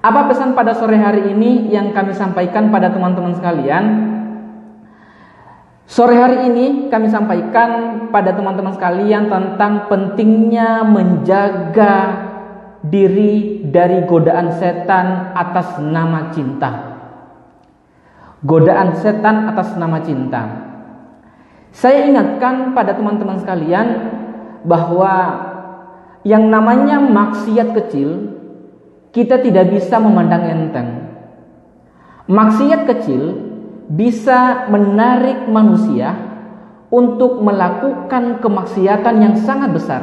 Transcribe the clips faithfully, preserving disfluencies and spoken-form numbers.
Apa pesan pada sore hari ini yang kami sampaikan pada teman-teman sekalian? Sore hari ini kami sampaikan pada teman-teman sekalian tentang pentingnya menjaga diri dari godaan setan atas nama cinta. Godaan setan atas nama cinta. Saya ingatkan pada teman-teman sekalian bahwa yang namanya maksiat kecil kita tidak bisa memandang enteng. Maksiat kecil bisa menarik manusia untuk melakukan kemaksiatan yang sangat besar.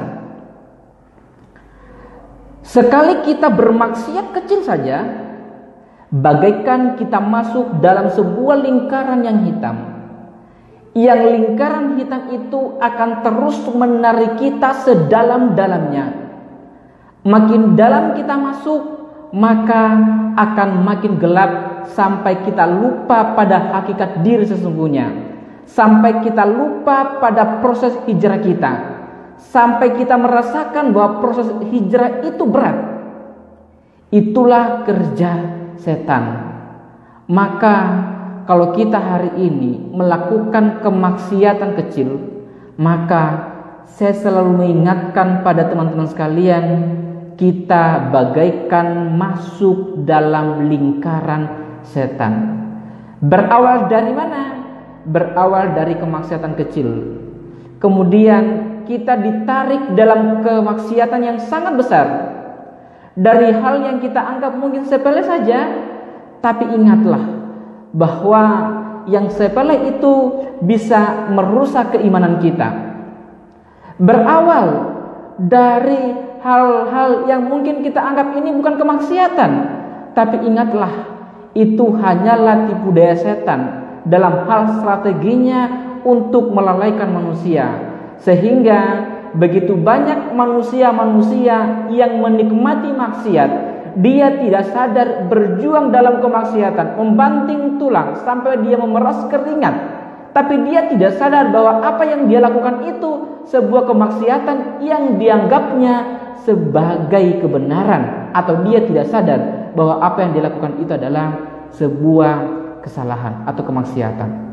Sekali kita bermaksiat kecil saja, bagaikan kita masuk dalam sebuah lingkaran yang hitam. Yang lingkaran hitam itu akan terus menarik kita sedalam-dalamnya. Makin dalam kita masuk, maka akan makin gelap sampai kita lupa pada hakikat diri sesungguhnya. Sampai kita lupa pada proses hijrah kita. Sampai kita merasakan bahwa proses hijrah itu berat. Itulah kerja setan. Maka kalau kita hari ini melakukan kemaksiatan kecil, maka saya selalu mengingatkan pada teman-teman sekalian, kita bagaikan masuk dalam lingkaran setan. Berawal dari mana? Berawal dari kemaksiatan kecil. Kemudian kita ditarik dalam kemaksiatan yang sangat besar. Dari hal yang kita anggap mungkin sepele saja, tapi ingatlah bahwa yang sepele itu bisa merusak keimanan kita. Berawal dari hal-hal yang mungkin kita anggap ini bukan kemaksiatan, tapi ingatlah, itu hanyalah tipu daya setan dalam hal strateginya untuk melalaikan manusia. Sehingga begitu banyak manusia-manusia yang menikmati maksiat, dia tidak sadar berjuang dalam kemaksiatan, membanting tulang sampai dia memeras keringat, tapi dia tidak sadar bahwa apa yang dia lakukan itu sebuah kemaksiatan yang dianggapnya sebagai kebenaran, atau dia tidak sadar bahwa apa yang dia lakukan itu adalah sebuah kesalahan atau kemaksiatan.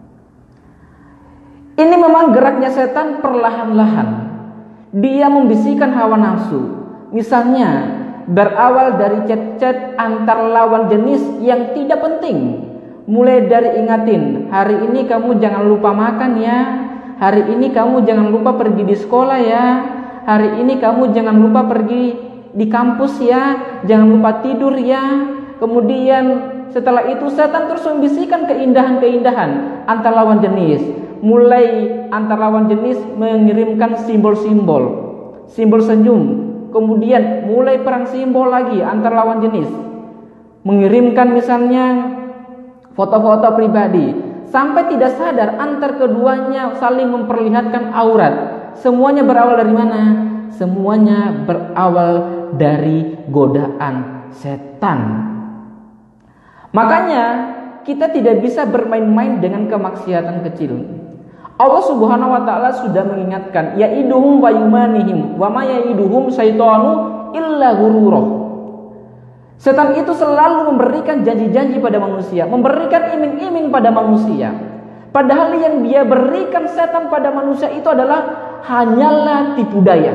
Ini memang geraknya setan perlahan-lahan. Dia membisikkan hawa nafsu. Misalnya berawal dari chat-chat antar lawan jenis yang tidak penting. Mulai dari ingatin, hari ini kamu jangan lupa makan ya, hari ini kamu jangan lupa pergi di sekolah ya, hari ini kamu jangan lupa pergi di kampus ya, jangan lupa tidur ya. Kemudian setelah itu setan terus membisikkan keindahan-keindahan antar lawan jenis. Mulai antar lawan jenis mengirimkan simbol-simbol, simbol senyum. Kemudian mulai perang simbol lagi antar lawan jenis, mengirimkan misalnya foto-foto pribadi, sampai tidak sadar antar keduanya saling memperlihatkan aurat. Semuanya berawal dari mana? Semuanya berawal dari godaan setan. Makanya kita tidak bisa bermain-main dengan kemaksiatan kecil. Allah Subhanahu wa taala sudah mengingatkan, ya'iduhum wa yumanihim wa ma ya'iduhum syaitanu illa ghurura. Setan itu selalu memberikan janji-janji pada manusia, memberikan iming-iming pada manusia. Padahal yang dia berikan setan pada manusia itu adalah hanyalah tipu daya.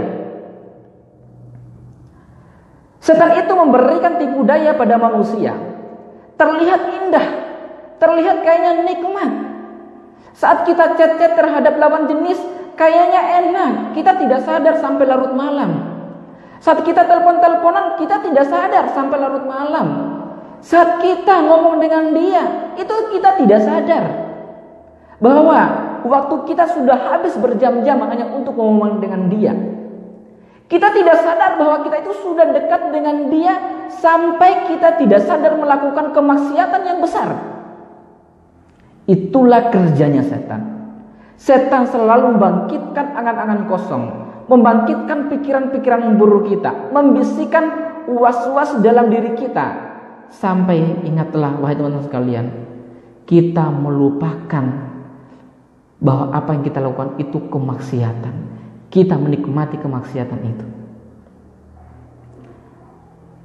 Setan itu memberikan tipu daya pada manusia. Terlihat indah, terlihat kayaknya nikmat. Saat kita chat-chat terhadap lawan jenis, kayaknya enak, kita tidak sadar sampai larut malam. Saat kita telepon-teleponan, kita tidak sadar sampai larut malam. Saat kita ngomong dengan dia, itu kita tidak sadar bahwa waktu kita sudah habis berjam-jam hanya untuk ngomong dengan dia. Kita tidak sadar bahwa kita itu sudah dekat dengan dia sampai kita tidak sadar melakukan kemaksiatan yang besar. Itulah kerjanya setan. Setan selalu membangkitkan angan-angan kosong, membangkitkan pikiran-pikiran buruk kita, membisikkan was-was dalam diri kita. Sampai ingatlah wahai teman-teman sekalian, kita melupakan bahwa apa yang kita lakukan itu kemaksiatan. Kita menikmati kemaksiatan itu.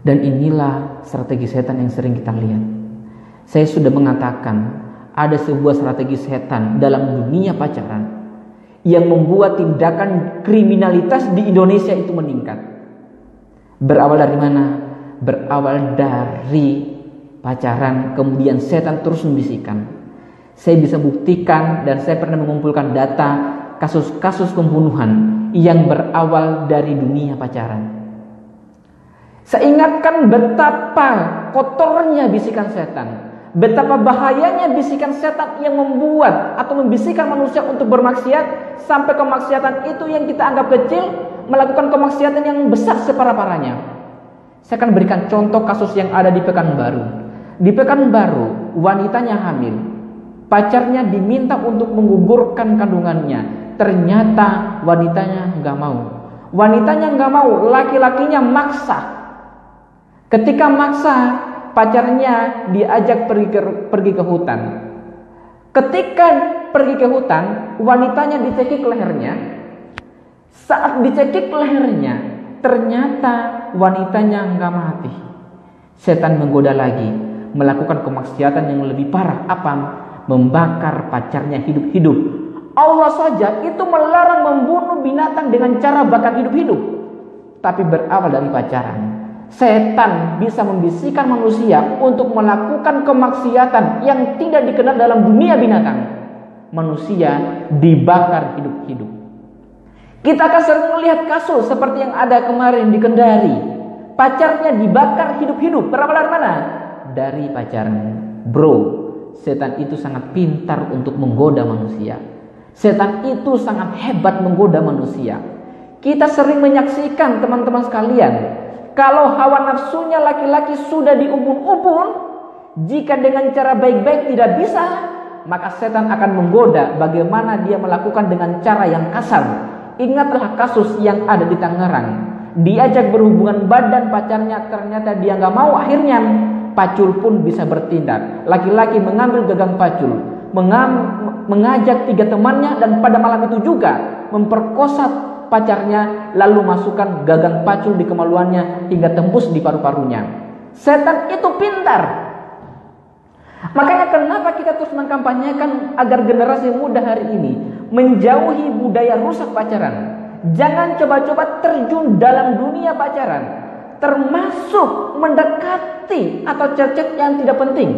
Dan inilah strategi setan yang sering kita lihat. Saya sudah mengatakan ada sebuah strategi setan dalam dunia pacaran yang membuat tindakan kriminalitas di Indonesia itu meningkat. Berawal dari mana? Berawal dari pacaran, kemudian setan terus membisikkan. Saya bisa buktikan dan saya pernah mengumpulkan data kasus-kasus pembunuhan yang berawal dari dunia pacaran. Saya ingatkan betapa kotornya bisikan setan, betapa bahayanya bisikan setan yang membuat atau membisikkan manusia untuk bermaksiat, sampai kemaksiatan itu yang kita anggap kecil melakukan kemaksiatan yang besar separah-parahnya. Saya akan berikan contoh kasus yang ada di Pekanbaru. Di Pekanbaru, wanitanya hamil, pacarnya diminta untuk menggugurkan kandungannya. Ternyata wanitanya nggak mau. Wanitanya nggak mau, laki-lakinya maksa. Ketika maksa, pacarnya diajak pergi ke, pergi ke hutan. Ketika pergi ke hutan, wanitanya dicekik lehernya. Saat dicekik lehernya, ternyata wanitanya nggak mati. Setan menggoda lagi, melakukan kemaksiatan yang lebih parah. Apa? Membakar pacarnya hidup-hidup. Allah saja itu melarang membunuh binatang dengan cara bakar hidup-hidup. Tapi berawal dari pacaran, setan bisa membisikkan manusia untuk melakukan kemaksiatan yang tidak dikenal dalam dunia binatang. Manusia dibakar hidup-hidup. Kita akan sering melihat kasus seperti yang ada kemarin di Kendari. Pacarnya dibakar hidup-hidup. Berawal dari mana? Dari pacaran. Bro, setan itu sangat pintar untuk menggoda manusia. Setan itu sangat hebat menggoda manusia. Kita sering menyaksikan teman-teman sekalian, kalau hawa nafsunya laki-laki sudah diubun-ubun, jika dengan cara baik-baik tidak bisa, maka setan akan menggoda bagaimana dia melakukan dengan cara yang kasar. Ingatlah kasus yang ada di Tangerang. Diajak berhubungan badan pacarnya, ternyata dia nggak mau. Akhirnya pacul pun bisa bertindak. Laki-laki mengambil gagang pacul, mengam, mengajak tiga temannya, dan pada malam itu juga memperkosa pacarnya, lalu masukkan gagang pacul di kemaluannya hingga tembus di paru-parunya. Setan itu pintar. Makanya kenapa kita terus mengkampanyekan agar generasi muda hari ini menjauhi budaya rusak pacaran. Jangan coba-coba terjun dalam dunia pacaran, termasuk mendekati atau chat-chat yang tidak penting.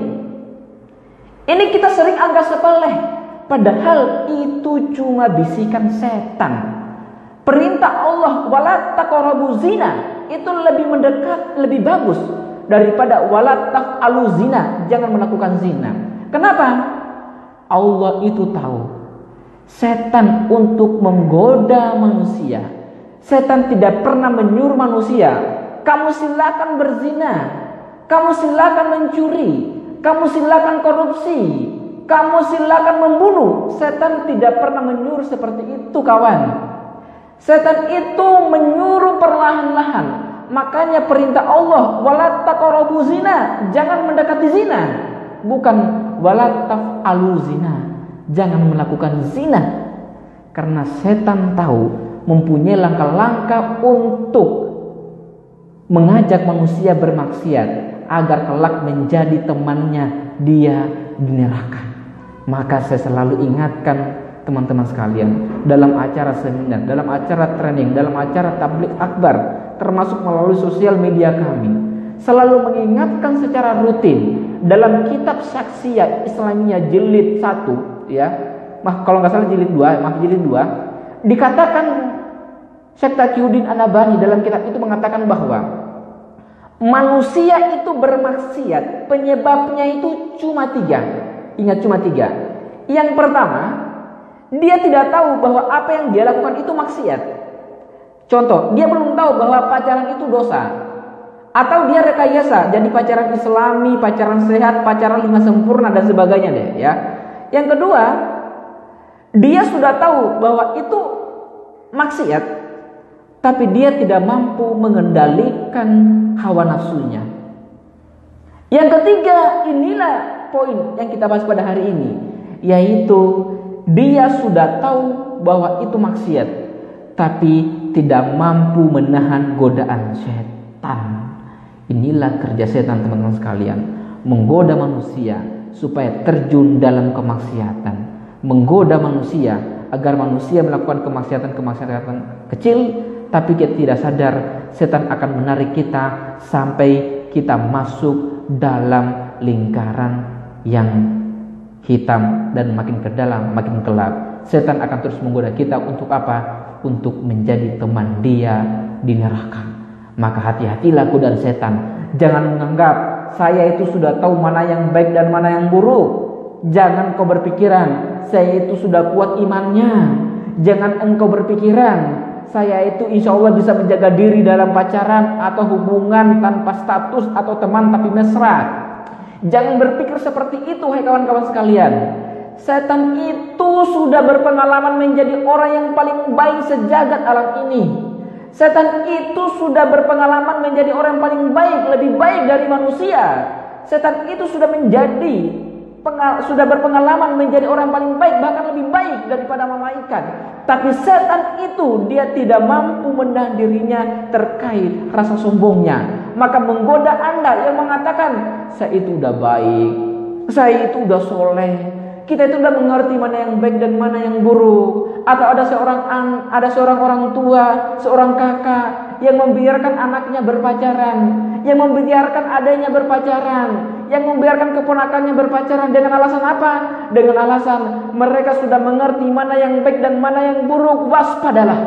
Ini kita sering anggap sepele, padahal itu cuma bisikan setan. Perintah Allah wala taqrabu zina itu lebih mendekat, lebih bagus daripada wala taf'alu zina, jangan melakukan zina. Kenapa? Allah itu tahu setan untuk menggoda manusia. Setan tidak pernah menyuruh manusia, kamu silakan berzina, kamu silakan mencuri, kamu silakan korupsi, kamu silakan membunuh. Setan tidak pernah menyuruh seperti itu, kawan. Setan itu menyuruh perlahan-lahan. Makanya perintah Allah wala taqrabu zina, jangan mendekati zina. Bukan wala taf'alu zina, jangan melakukan zina. Karena setan tahu mempunyai langkah-langkah untuk mengajak manusia bermaksiat agar kelak menjadi temannya dia di neraka. Maka saya selalu ingatkan teman-teman sekalian, dalam acara seminar, dalam acara training, dalam acara tabligh akbar, termasuk melalui sosial media kami, selalu mengingatkan secara rutin dalam kitab Saksiyah Islamiyah jilid satu, ya, mah kalau nggak salah jilid dua, mah jilid dua, dikatakan Syekh Taqiyuddin An-Nabhani dalam kitab itu mengatakan bahwa manusia itu bermaksiat, penyebabnya itu cuma tiga. Ingat, cuma tiga. Yang pertama, dia tidak tahu bahwa apa yang dia lakukan itu maksiat. Contoh, dia belum tahu bahwa pacaran itu dosa. Atau dia rekayasa, jadi pacaran Islami, pacaran sehat, pacaran lima sempurna dan sebagainya deh, ya. Yang kedua, dia sudah tahu bahwa itu maksiat, tapi dia tidak mampu mengendalikan hawa nafsunya. Yang ketiga, inilah poin yang kita bahas pada hari ini, yaitu dia sudah tahu bahwa itu maksiat, tapi tidak mampu menahan godaan setan. Inilah kerja setan teman-teman sekalian, menggoda manusia supaya terjun dalam kemaksiatan, menggoda manusia agar manusia melakukan kemaksiatan-kemaksiatan kecil, tapi kita tidak sadar setan akan menarik kita sampai kita masuk dalam lingkaran yang hitam dan makin ke dalam makin gelap. Setan akan terus menggoda kita untuk apa? Untuk menjadi teman dia di neraka. Maka hati-hatilah godaan setan. Jangan menganggap saya itu sudah tahu mana yang baik dan mana yang buruk. Jangan kau berpikiran saya itu sudah kuat imannya. Jangan engkau berpikiran saya itu insya Allah bisa menjaga diri dalam pacaran atau hubungan tanpa status atau teman tapi mesra. Jangan berpikir seperti itu, hai kawan-kawan sekalian. Setan itu sudah berpengalaman menjadi orang yang paling baik sejagat alam ini. Setan itu sudah berpengalaman menjadi orang yang paling baik, lebih baik dari manusia. Setan itu sudah menjadi sudah berpengalaman menjadi orang paling baik, bahkan lebih baik daripada malaikat. Tapi setan itu dia tidak mampu menahan dirinya terkait rasa sombongnya. Maka menggoda Anda yang mengatakan saya itu udah baik, saya itu udah soleh, kita itu udah mengerti mana yang baik dan mana yang buruk. Atau ada seorang ada seorang orang tua, seorang kakak yang membiarkan anaknya berpacaran, yang membiarkan adanya berpacaran, yang membiarkan keponakannya berpacaran dengan alasan apa? Dengan alasan mereka sudah mengerti mana yang baik dan mana yang buruk. Waspadalah.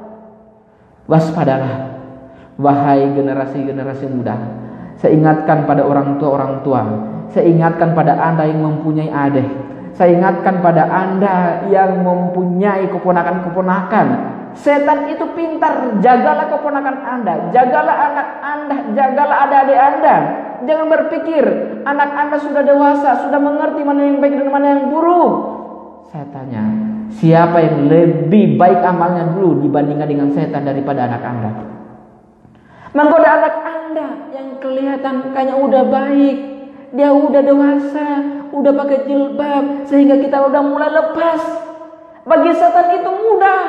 Waspadalah. Wahai generasi-generasi muda, saya ingatkan pada orang tua-orang tua, saya ingatkan pada Anda yang mempunyai adik, saya ingatkan pada Anda yang mempunyai keponakan-keponakan. Setan itu pintar. Jagalah keponakan Anda, jagalah anak Anda, jagalah adik-adik Anda. Jangan berpikir anak Anda sudah dewasa, sudah mengerti mana yang baik dan mana yang buruk. Saya tanya, siapa yang lebih baik amalnya dulu dibandingkan dengan setan daripada anak Anda? Menggoda anak Anda yang kelihatan kayaknya udah baik, dia udah dewasa, udah pakai jilbab, sehingga kita udah mulai lepas. Bagi setan itu mudah.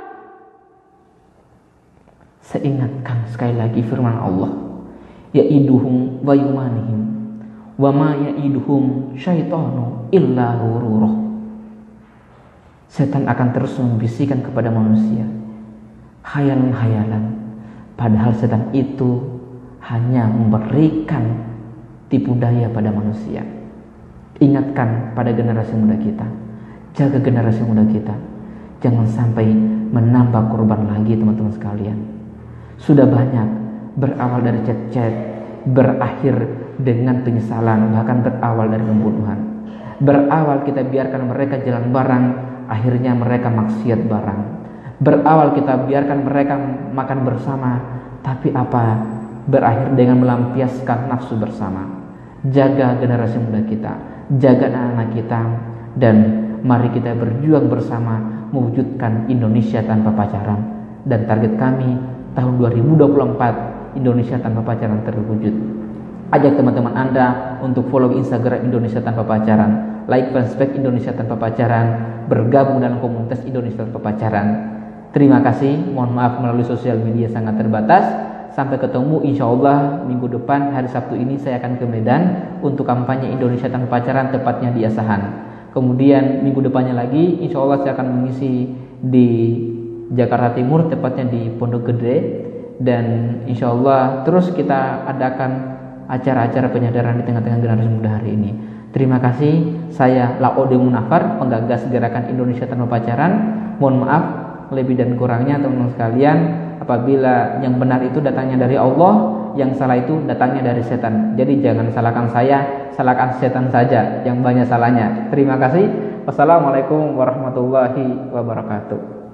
Saya ingatkan sekali lagi firman Allah, ya'iduhum wa yumanihim wa ma ya'iduhum syaitanu illa ghurura. Setan akan terus membisikkan kepada manusia khayalan-khayalan, padahal setan itu hanya memberikan tipu daya pada manusia. Ingatkan pada generasi muda kita, jaga generasi muda kita, jangan sampai menambah korban lagi teman-teman sekalian. Sudah banyak berawal dari chat-chat, berakhir dengan penyesalan, bahkan berawal dari pembunuhan. Berawal kita biarkan mereka jalan bareng, akhirnya mereka maksiat bareng. Berawal kita biarkan mereka makan bersama, tapi apa? Berakhir dengan melampiaskan nafsu bersama. Jaga generasi muda kita, jaga anak-anak kita, dan mari kita berjuang bersama mewujudkan Indonesia tanpa pacaran. Dan target kami tahun dua ribu dua puluh empat Indonesia tanpa pacaran terwujud. Ajak teman-teman Anda untuk follow Instagram Indonesia tanpa pacaran, like fanspage Indonesia tanpa pacaran, bergabung dalam komunitas Indonesia tanpa pacaran. Terima kasih, mohon maaf melalui sosial media sangat terbatas. Sampai ketemu insya Allah minggu depan, hari Sabtu ini saya akan ke Medan untuk kampanye Indonesia tanpa pacaran, tepatnya di Asahan. Kemudian minggu depannya lagi insya Allah saya akan mengisi di Jakarta Timur, tepatnya di Pondok Gede. Dan insya Allah terus kita adakan acara-acara penyadaran di tengah-tengah generasi muda hari ini. Terima kasih, saya Laode Munafar, penggagas gerakan Indonesia tanpa pacaran. Mohon maaf lebih dan kurangnya teman-teman sekalian. Apabila yang benar itu datangnya dari Allah, yang salah itu datangnya dari setan. Jadi jangan salahkan saya, salahkan setan saja yang banyak salahnya. Terima kasih. Wassalamualaikum warahmatullahi wabarakatuh.